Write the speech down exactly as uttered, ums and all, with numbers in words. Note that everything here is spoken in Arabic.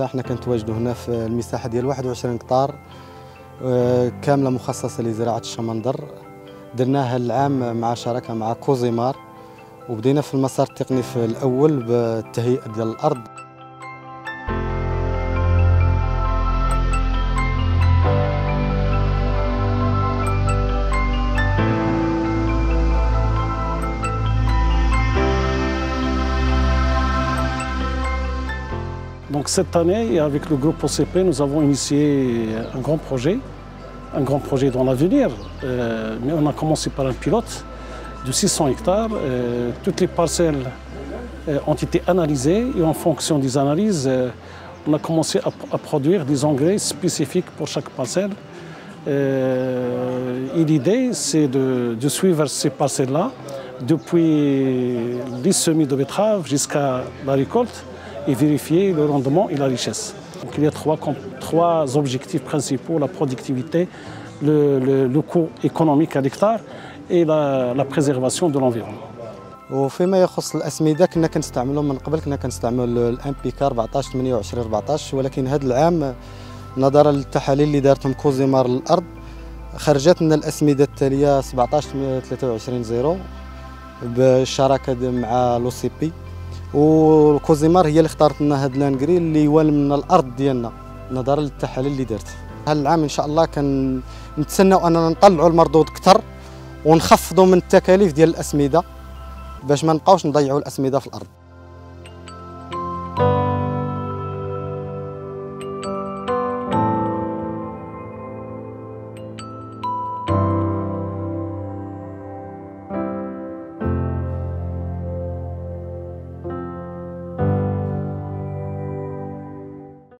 حنا كنتواجدوا هنا في المساحه ديال واحد وعشرين هكتار كامله مخصصه لزراعه الشمندر. درناها العام مع شراكه مع كوزيمار، وبدينا في المسار التقني في الاول بالتهيئه ديال الارض. Donc cette année, avec le groupe O C P, nous avons initié un grand projet, un grand projet dans l'avenir, euh, mais on a commencé par un pilote de six cents hectares. Euh, toutes les parcelles euh, ont été analysées et en fonction des analyses, euh, on a commencé à, à produire des engrais spécifiques pour chaque parcelle. Euh, et l'idée, c'est de, de suivre ces parcelles-là depuis les semis de betterave jusqu'à la récolte, et vérifier le rendement et la richesse. Donc, il y a trois, trois objectifs principaux: la productivité, le, le, le coût économique à l'hectare et la, la préservation de l'environnement. وفيما يخص الاسمده كنا كنستعملوا من قبل، كنا كنستعملوا الام بي كي أربعطاش ثمانية وعشرين أربعطاش، ولكن هذا العام نظرا للتحاليل اللي دارتهم كوزيمار للارض خرجت لنا الاسمده التاليه سبعطاش ثلاثة وعشرين صفر بالشراكه مع لو سي بي، والكوزيمار هي اللي اختارت لنا هذا الانكري اللي يوالم لنا الارض ديالنا نظرا للتحاليل اللي دارت. هذا العام ان شاء الله كنتسناو اننا نطلعوا المردود اكثر ونخفضوا من التكاليف ديال الاسمده باش ما نبقاوش نضيعوا الاسمده في الارض.